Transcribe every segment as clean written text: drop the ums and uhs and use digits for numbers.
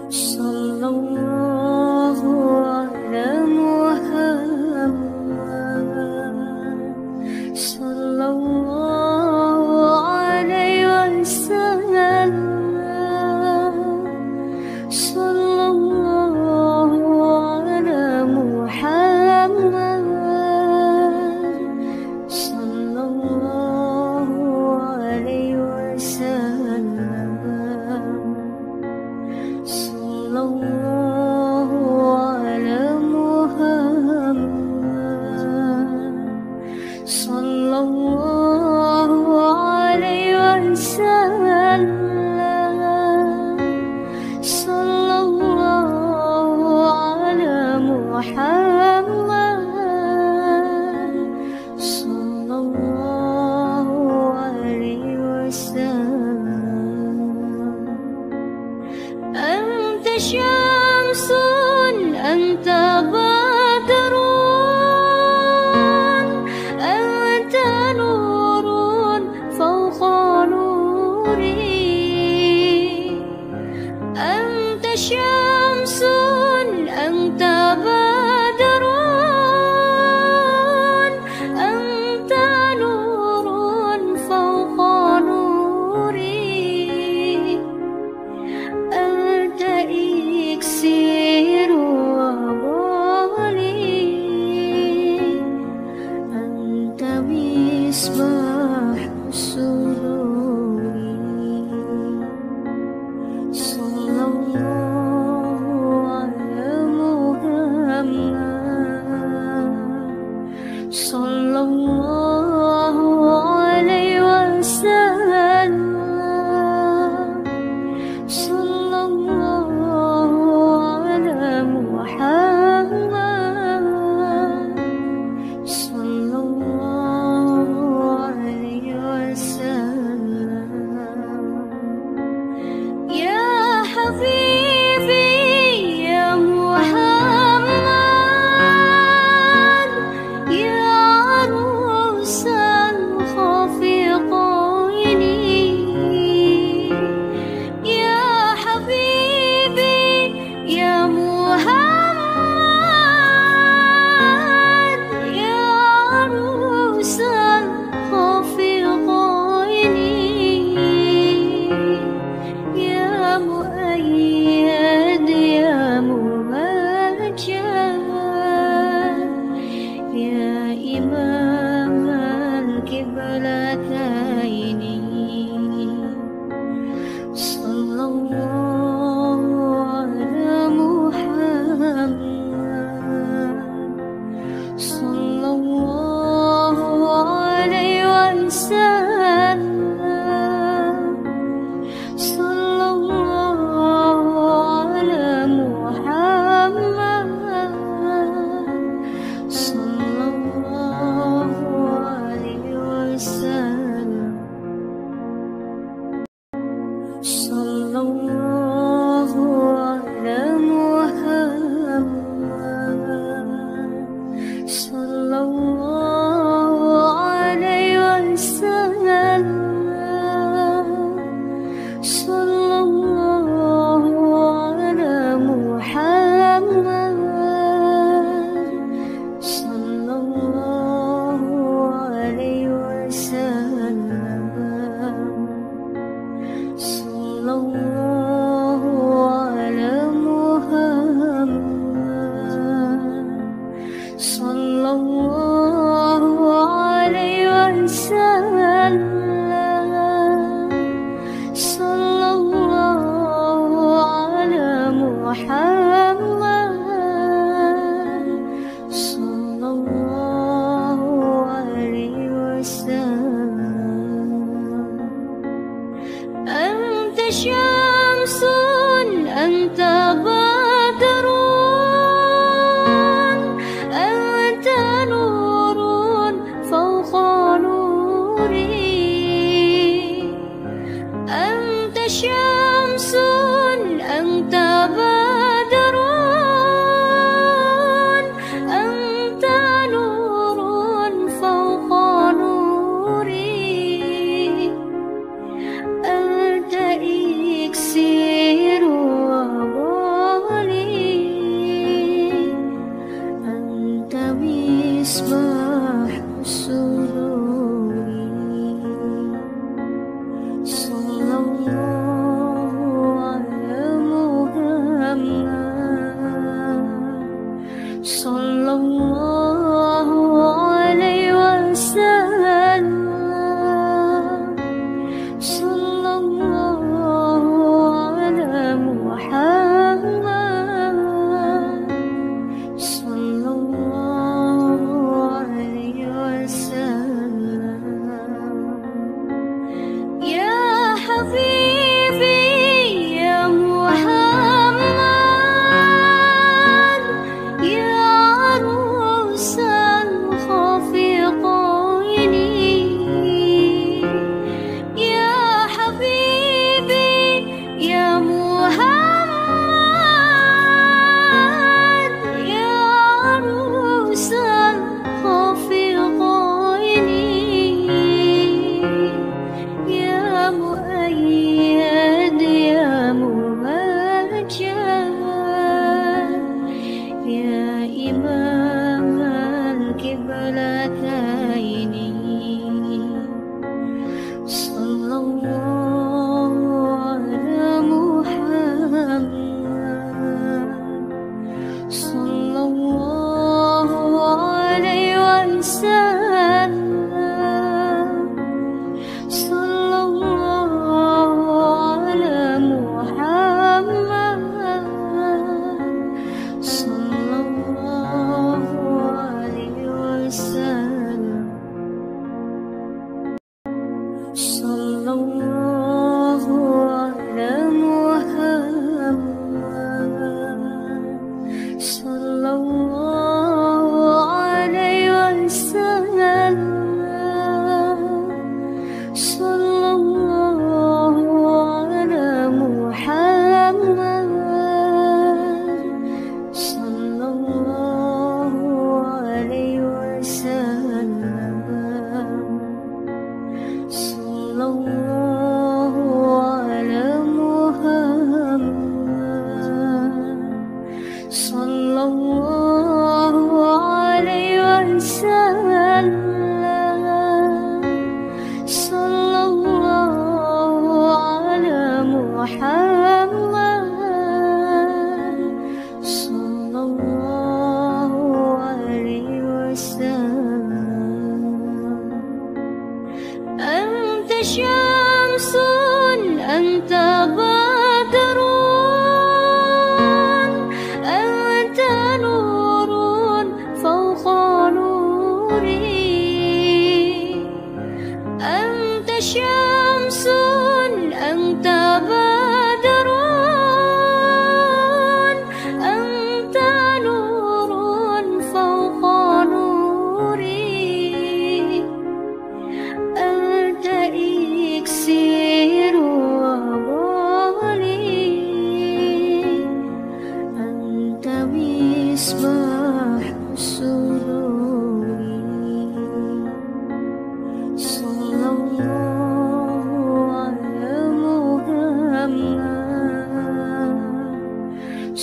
Sallallahu ala Muhammad, sallallahu alaihi wasallam, sallallahu ala Muhammad, sallallahu alaihi wasallam. Sallallahu ala Muhammad, sallallahu alaihi wasallam, sallallahu ala Muhammad, sallallahu alaihi wasallam. أنت شمس أنت بدر أنت نور فوق نوري أنت شمس أنت بدر أنت نور فوق نوري أنت إكسير وغالي أنت مصباح السرور صلى الله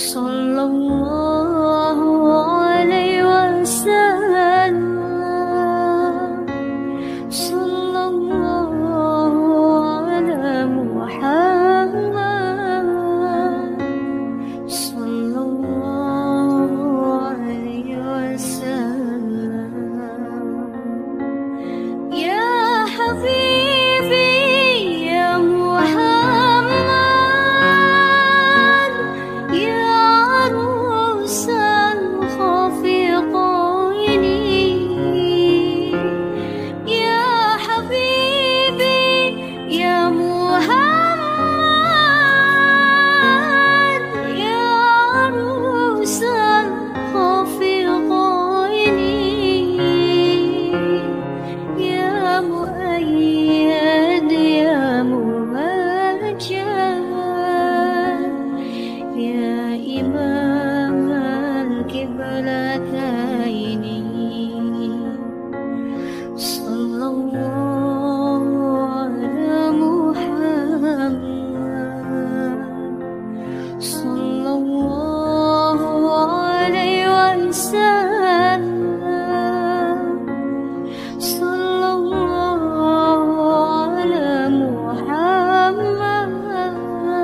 صلى الله عليه وسلم صلى الله على محمد صلى الله عليه وسلم يا حبيبي يا محمد يا عروس الخفيقين يا حبيبي يا محمد يا عروس الخفيقين يا مؤيد يا ممجد يا إمام القبلتين صلى الله على محمد صلى الله عليه وسلم صلى الله على محمد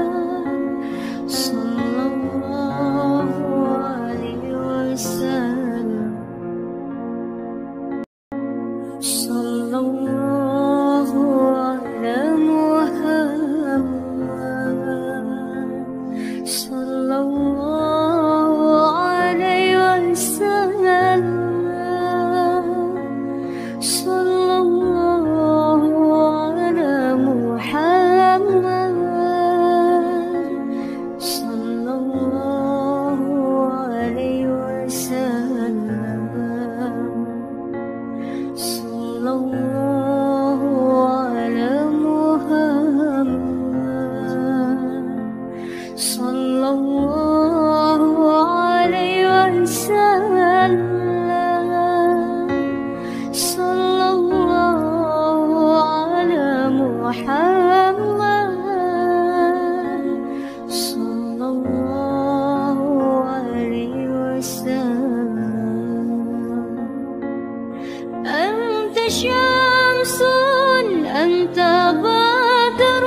صلى الله عليه وسلم صلى الله على محمد صلى الله عليه وسلم صلى الله على محمد صلى الله عليه وسلم صلى الله على محمد صلى الله عليه وسلم صلى الله على محمد صلى الله عليه وسلم أنت شمس أنت بدر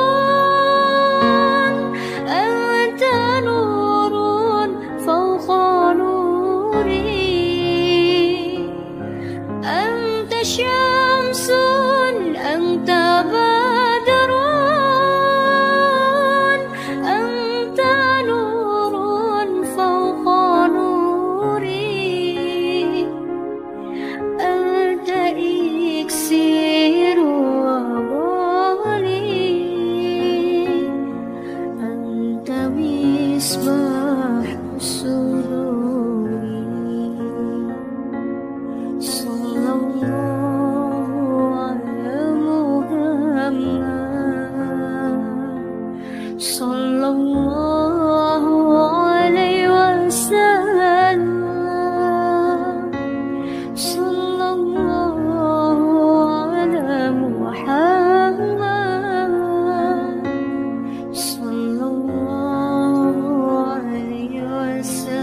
أنت نور فوق نوري أنت شمس أنت بدر أنت نور فوق نوري أنت إكسير وغالي أنت مصباح السرور صلى الله على محمد صلى الله عليه وسلم صلى الله على محمد صلى الله عليه وسلم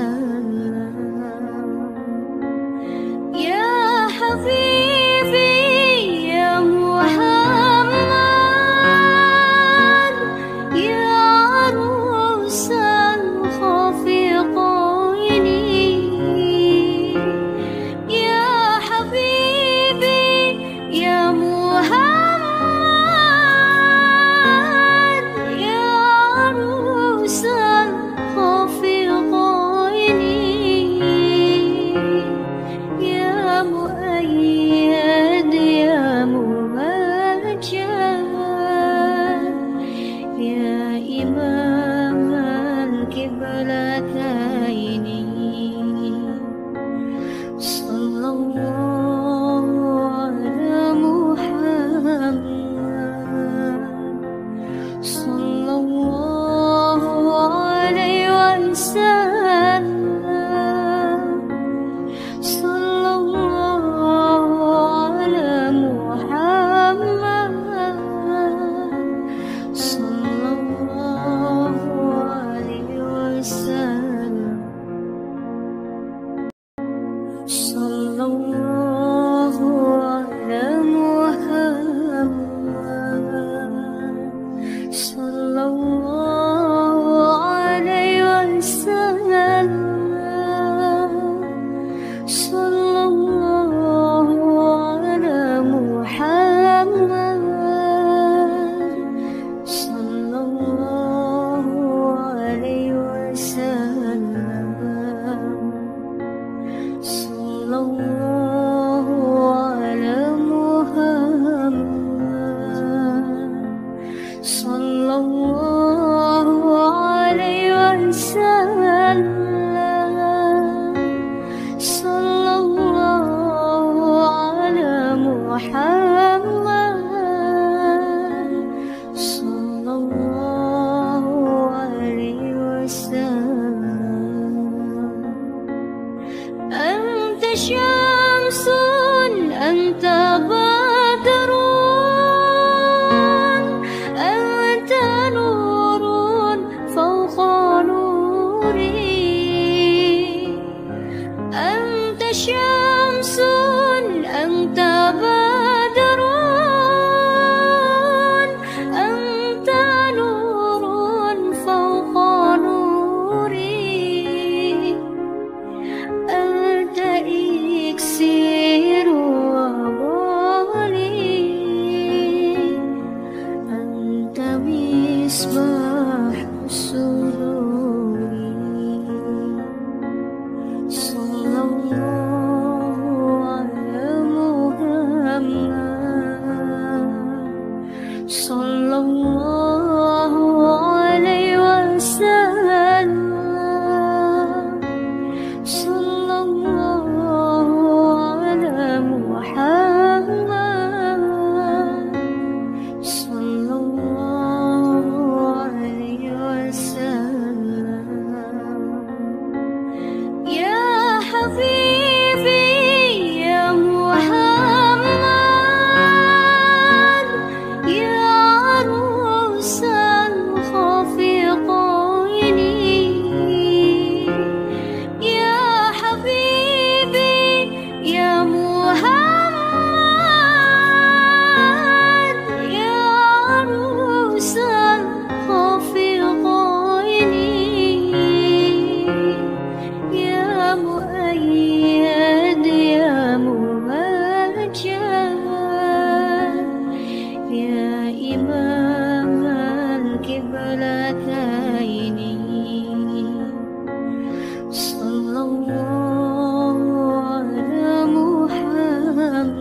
شمس أنت بدر أنت نور فوق نوري أنت شمس أنت بدر أنت نور فوق نوري أنت إكسير وبالي أنت مصباح سروري صلى الله على محمد صلى الله عليه وسلم صلى الله على محمد صلى الله عليه وسلم يا حبيبي يا محمد يا عروس الخفيقين يا حبيبي يا محمد يا عروس الخفيقين يا مؤيد يا ممجد يا إمام القبلتين صلى الله على محمد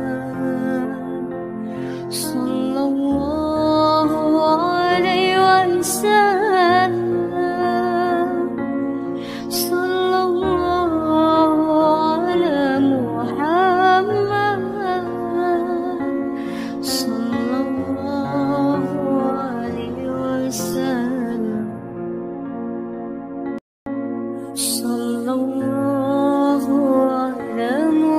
صلى الله عليه وسلم صلى الله على محمد صلى الله عليه وسلم صلى الله على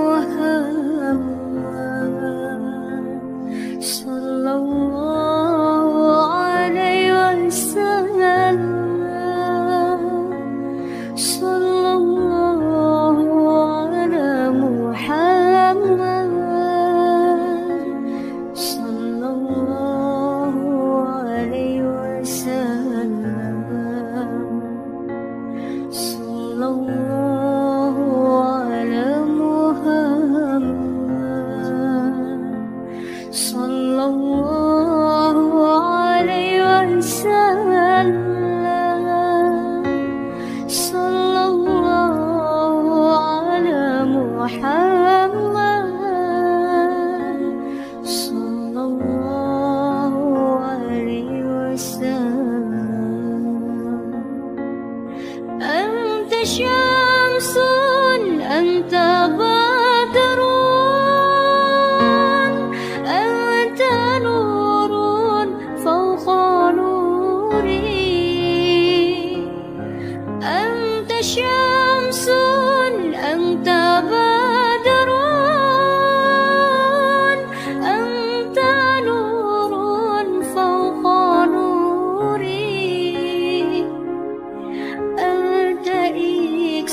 محمد صلى الله عليه وسلم صلى الله على محمد صلى الله عليه وسلم صلى الله على محمد صلى الله عليه وسلم صلى الله على محمد صلى الله عليه وسلم أنت شمس أنت بدر أنت نور فوق نوري أنت شمس أنت بدر أنت نور فوق نوري أنت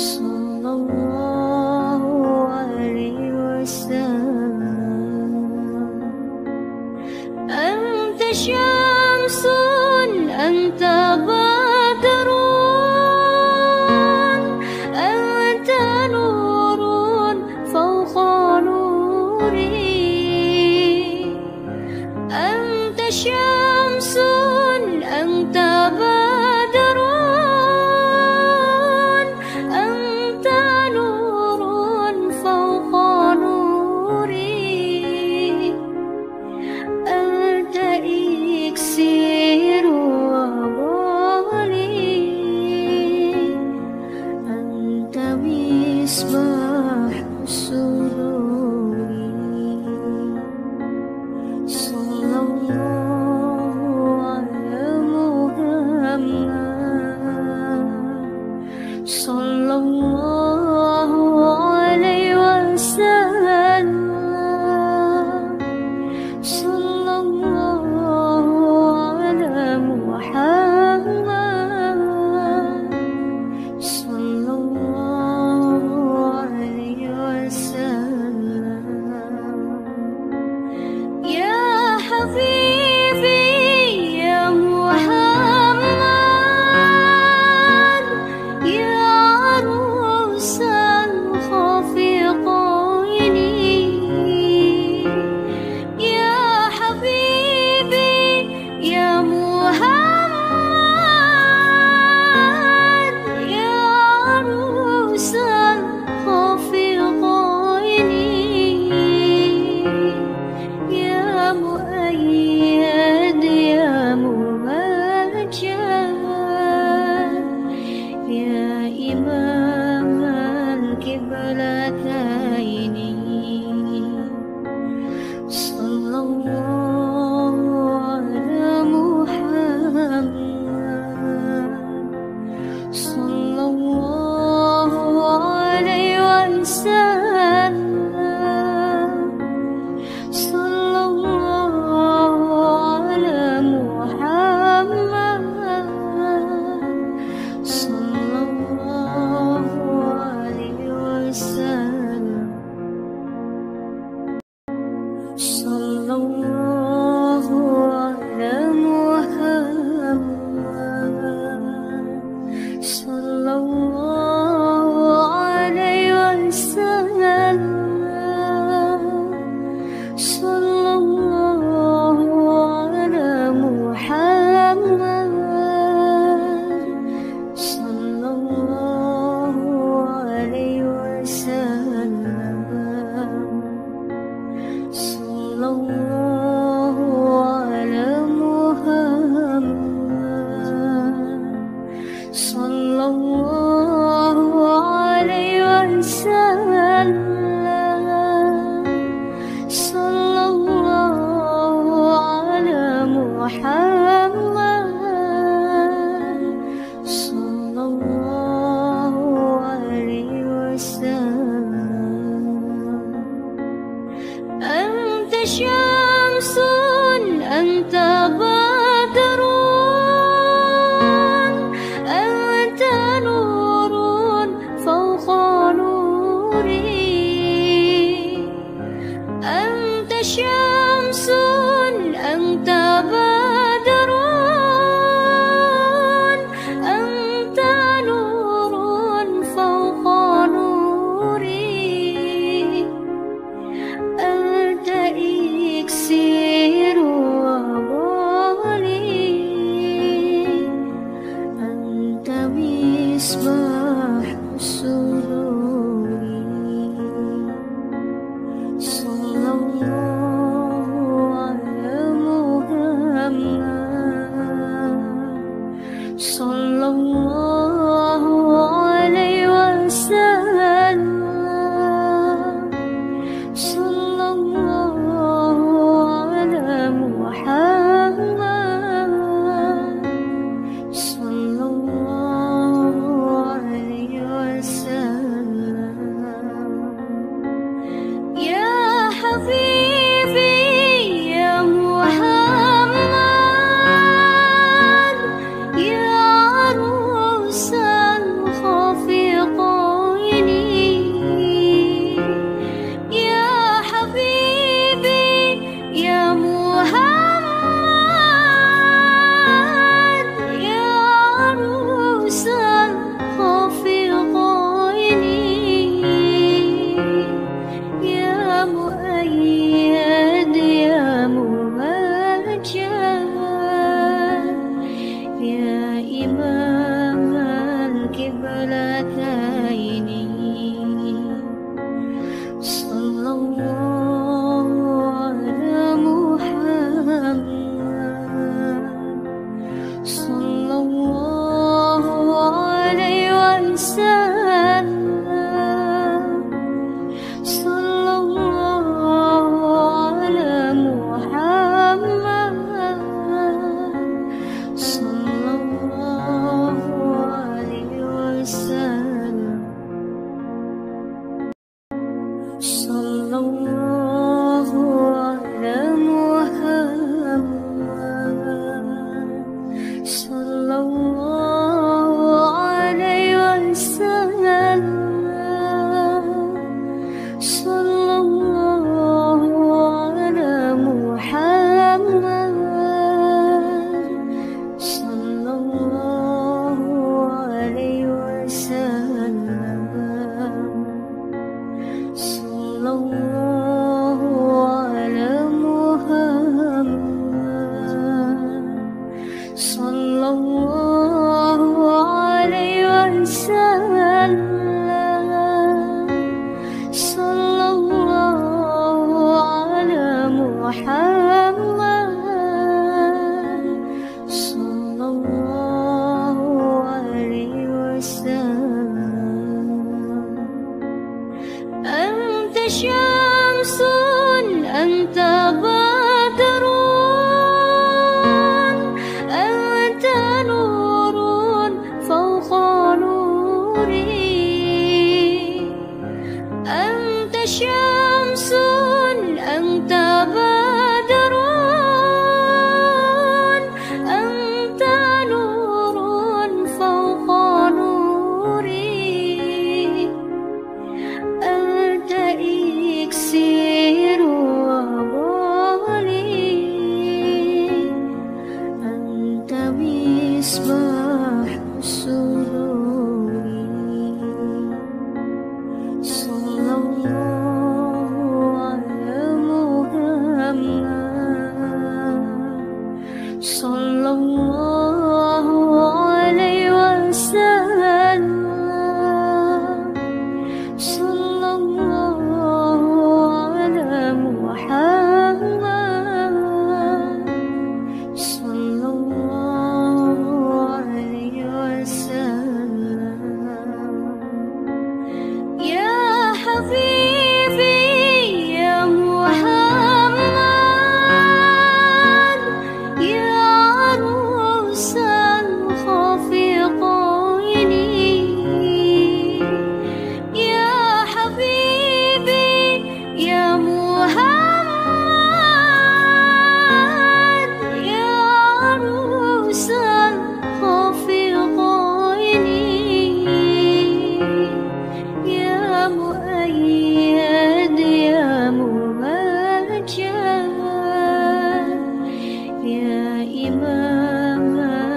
sallallahu alaihi wasallam. Anta syamsun, anta badrun, anta nurun fawqa nuri. Anta syamsun, anta badrun, anta nurun fawqa nuri. Anta iksir wa ghali, anta misbah suduri. Sallallahu ala Muhammad, sallallahu alaihi wasallam, sallallahu ala Muhammad, sallallahu alaihi wasallam. Ya Habibi ya Muhammad, ya arusan khafiqaini. Ya Habibi ya Muhammad, ya arusan khafiqaini. Ya Muayyad ya Mumajjad, ya Imam al-Qiblataini. Sallallahu ala Muhammad, sallallahu alaihi wasallam, sallallahu ala Muhammad, sallallahu alaihi wasallam. شمس أنت بدر أنت نور فوق نوري أنت شمس أنت بدر أنت نور فوق نوري أنت إكسير وبالي أنت مصباح السرور صلى الله على محمد صلى الله عليه وسلم صلى الله على محمد صلى الله عليه وسلم يا حبيبي يا محمد يا عروس الخفيقين يا حبيبي يا محمد يا عروس الخفيقين يا مؤيد يا ممجد يا إمام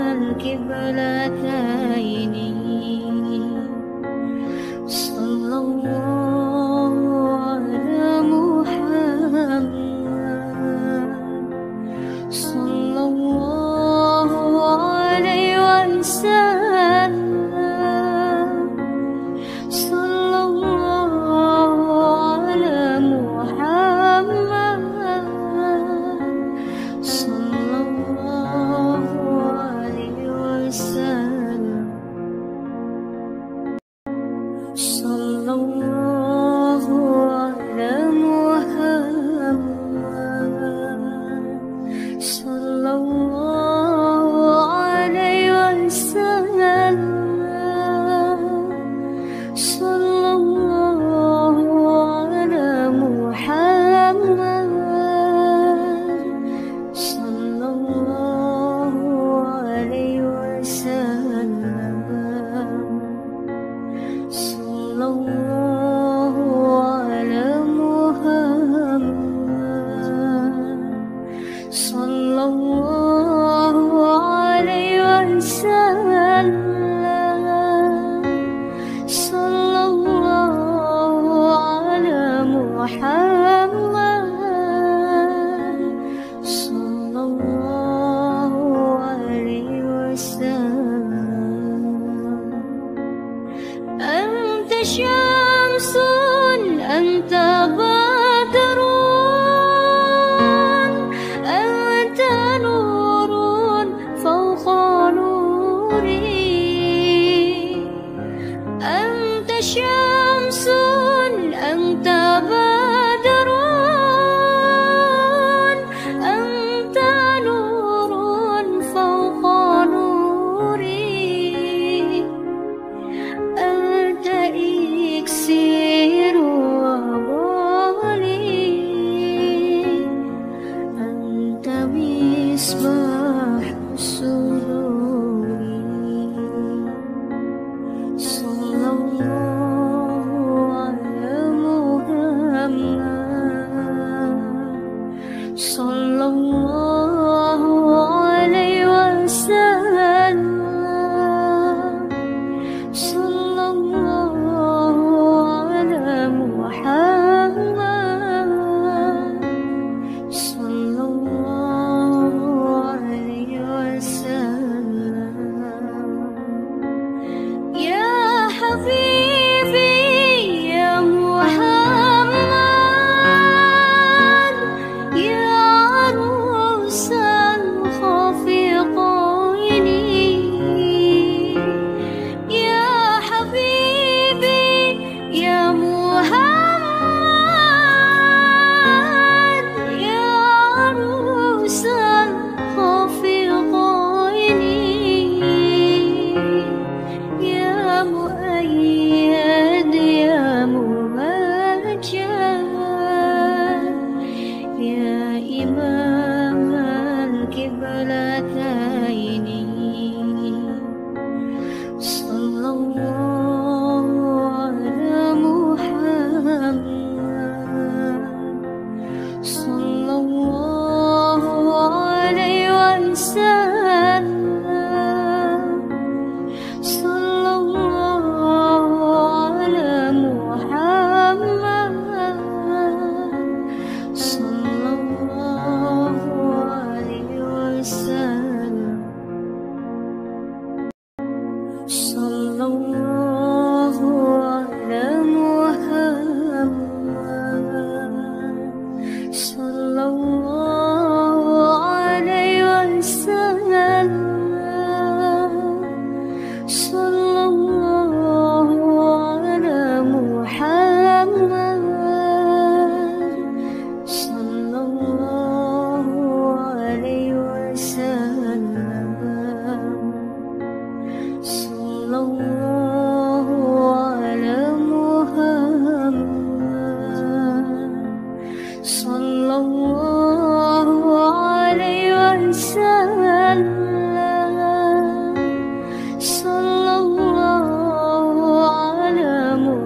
القبلتين صلى الله على محمد صلى الله عليه وسلم صلى الله على محمد صلى الله عليه وسلم صلى الله على محمد صلى الله عليه وسلم صلى الله على محمد صلى الله عليه وسلم صلى الله على محمد صلى الله عليه وسلم صلى الله على محمد صلى الله عليه وسلم أنت شمس أنت بدر أنت نور فوق نوري أنت شمس أنت بدر أنت نور فوق نوري أنت إكسير وبالي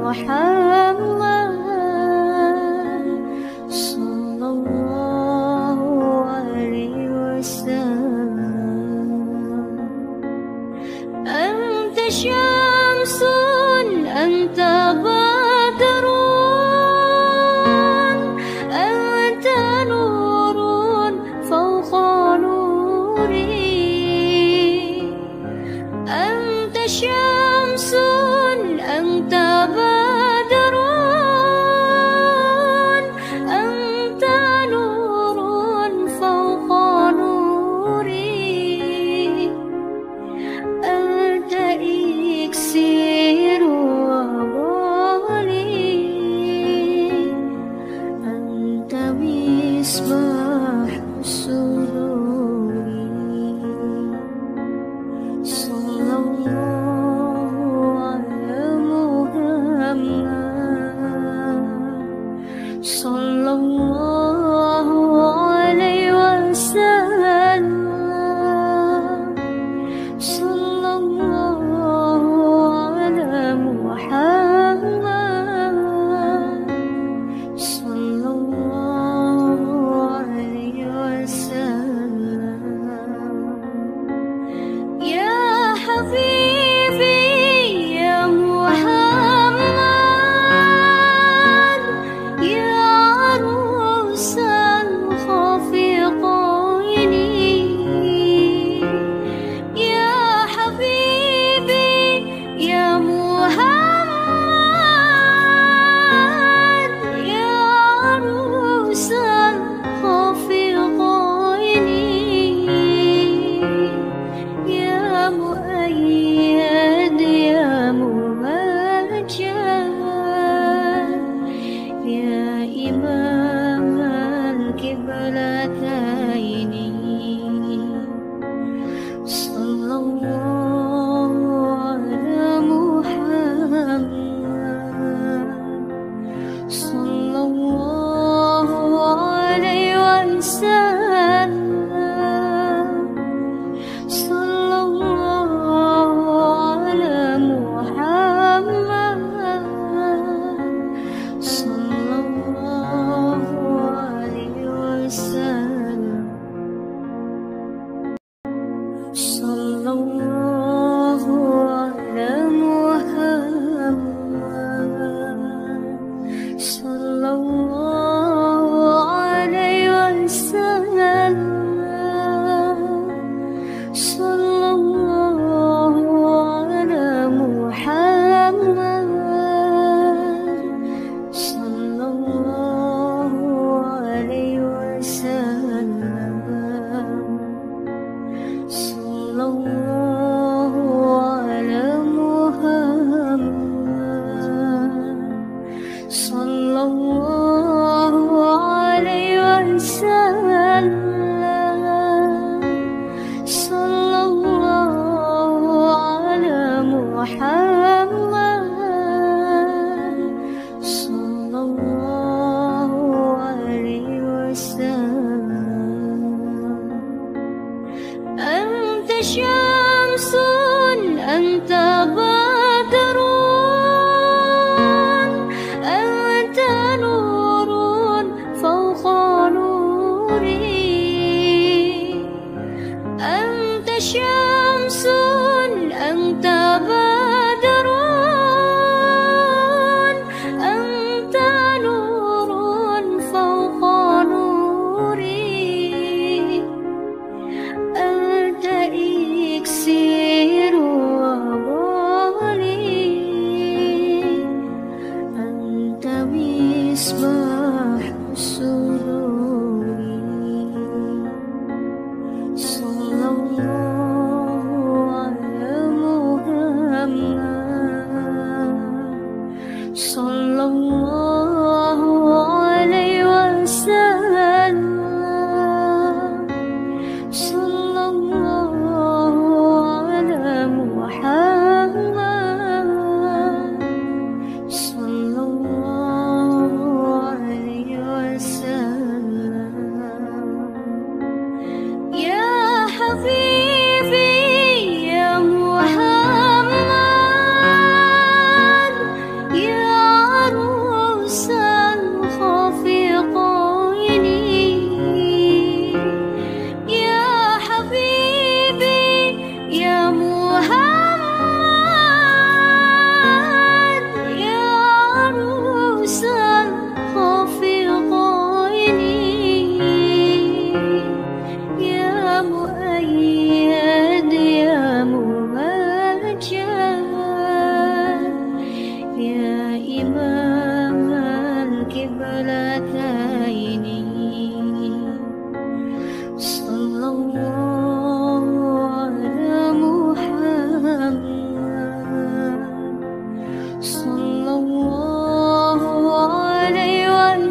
يا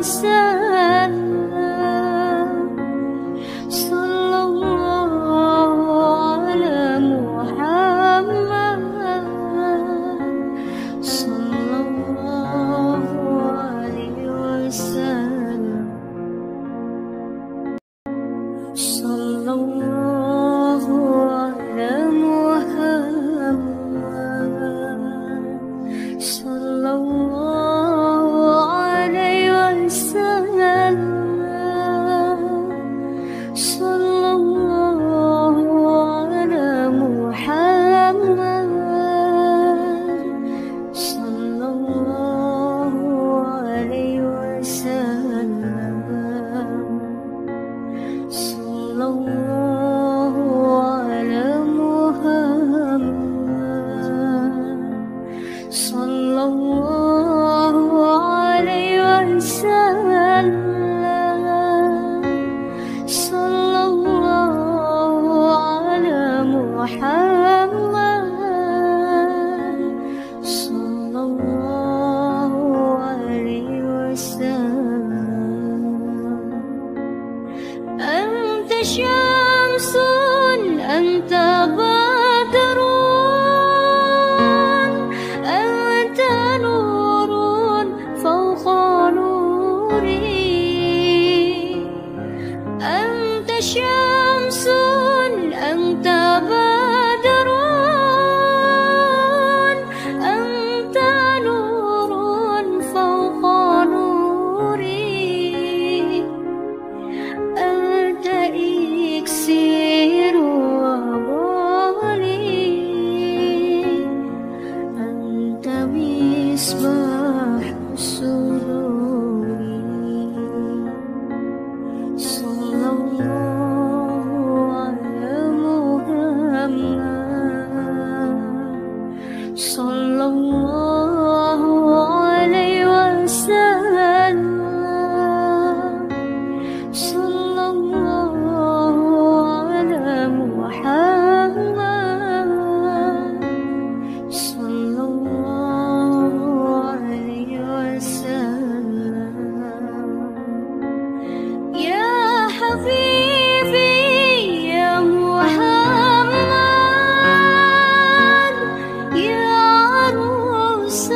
وسلم صلى الله على محمد صلى الله عليه وسلم صلى الله على محمد صلى الله عليه وسلم صلى الله على محمد صلى الله عليه وسلم صلى الله على محمد صلى الله عليه وسلم صلى الله على محمد صلى الله عليه وسلم أنت شمس أنت بدر أنت نور فوق نوري أنت شمس أنت بدر أنت نور فوق نوري أنت إكسير وبالي أنت مصباح السرور صلى الله على محمد صلى الله عليه وسلم صلى الله على محمد صلى الله عليه وسلم يا حبيبي يا محمد يا عروس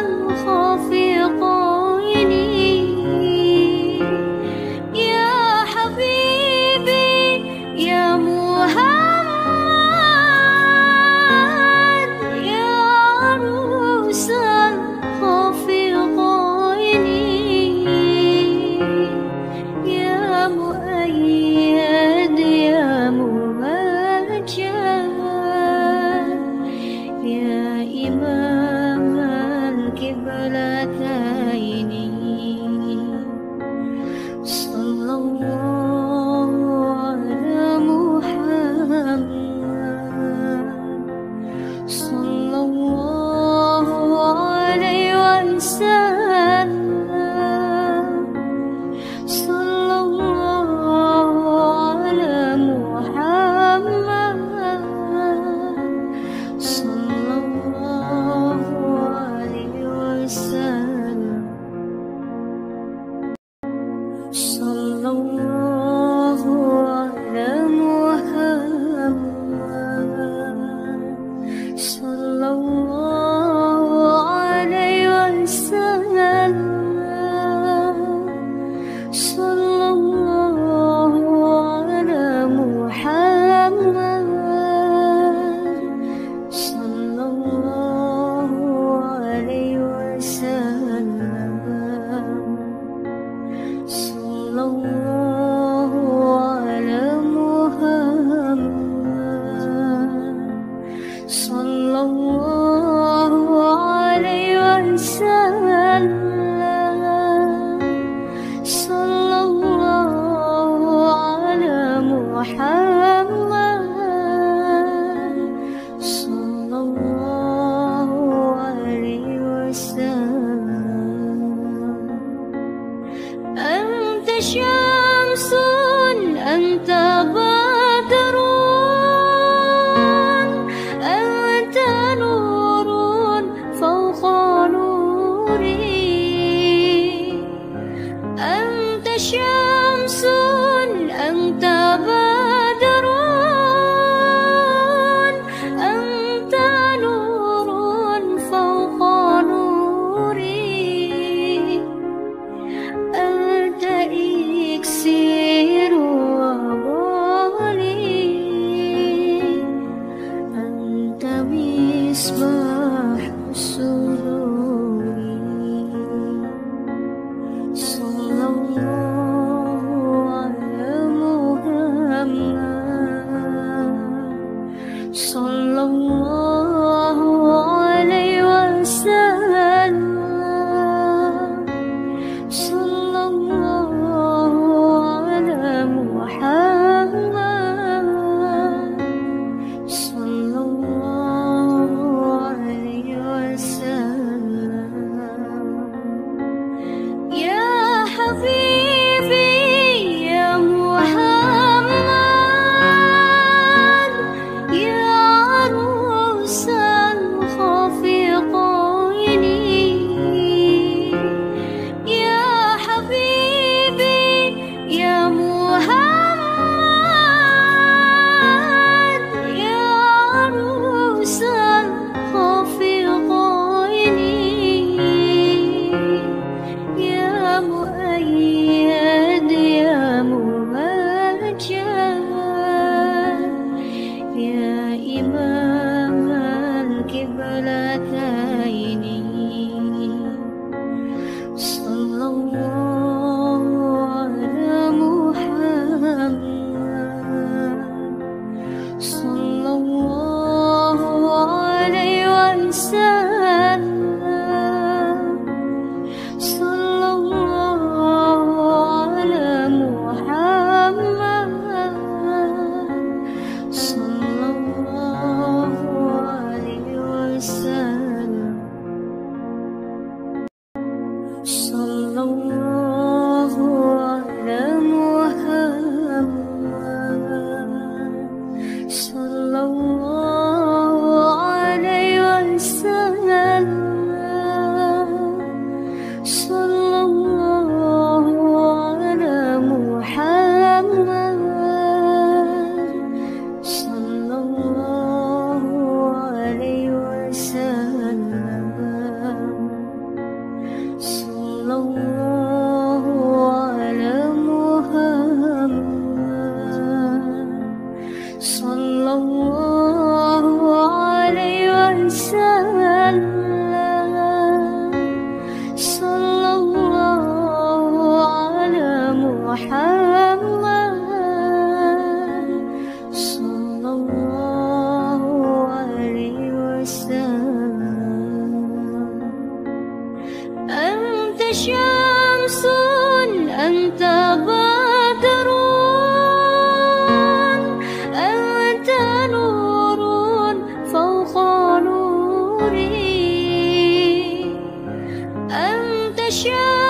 الخفيقين يا حبيبي يا محمد يا عروس الخفيقين يا مؤيد يا ممجد يا إمام القبلتين صلى الله على محمد صلى الله عليه وسلم صلى الله على محمد صلى الله عليه وسلم صلى الله على محمد صلى الله عليه وسلم صلى الله على محمد صلى الله عليه وسلم صلى الله على محمد صلى الله عليه وسلم صلى الله على محمد صلى الله عليه وسلم أنت شمس أنت بدر أنت نور فوق نوري حبيبي يا محمد يا عروس الخفيقين يا حبيبي يا محمد يا عروس الخفيقين يا مؤيد يا ممجد يا إمام القبلتين صلى الله على محمد صلى الله عليه وسلم صلى الله على محمد صلى الله عليه وسلم صلى الله على محمد صلى الله عليه وسلم صلى الله على محمد صلى الله عليه وسلم صلى الله على محمد صلى الله عليه وسلم صلى الله على محمد صلى الله عليه وسلم أنت شمس أنت بدر أنت نور فوق نوري أنت شمس